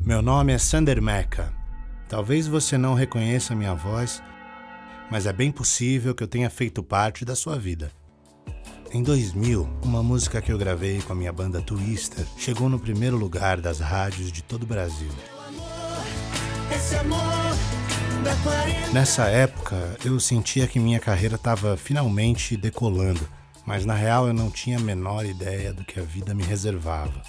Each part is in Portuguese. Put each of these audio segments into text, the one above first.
Meu nome é Sander Mecca. Talvez você não reconheça minha voz, mas é bem possível que eu tenha feito parte da sua vida. Em 2000, uma música que eu gravei com a minha banda Twister chegou no primeiro lugar das rádios de todo o Brasil. Nessa época, eu sentia que minha carreira estava finalmente decolando, mas na real eu não tinha a menor ideia do que a vida me reservava.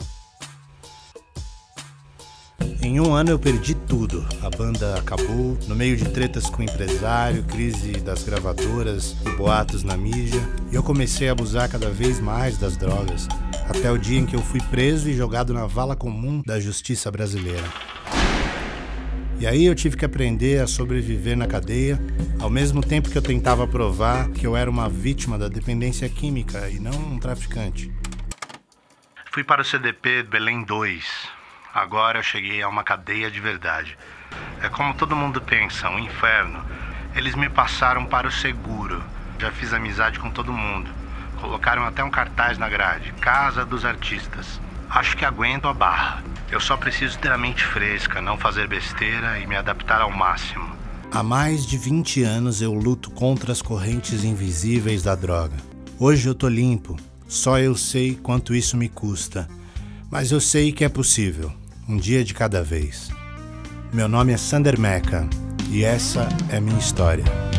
Em um ano eu perdi tudo. A banda acabou, no meio de tretas com o empresário, crise das gravadoras e boatos na mídia, e eu comecei a abusar cada vez mais das drogas, até o dia em que eu fui preso e jogado na vala comum da justiça brasileira. E aí eu tive que aprender a sobreviver na cadeia, ao mesmo tempo que eu tentava provar que eu era uma vítima da dependência química e não um traficante. Fui para o CDP Belém 2. Agora eu cheguei a uma cadeia de verdade. É como todo mundo pensa, um inferno. Eles me passaram para o seguro. Já fiz amizade com todo mundo. Colocaram até um cartaz na grade, Casa dos Artistas. Acho que aguento a barra. Eu só preciso ter a mente fresca, não fazer besteira e me adaptar ao máximo. Há mais de 20 anos eu luto contra as correntes invisíveis da droga. Hoje eu tô limpo. Só eu sei quanto isso me custa. Mas eu sei que é possível. Um dia de cada vez. Meu nome é Sander Mecca e essa é minha história.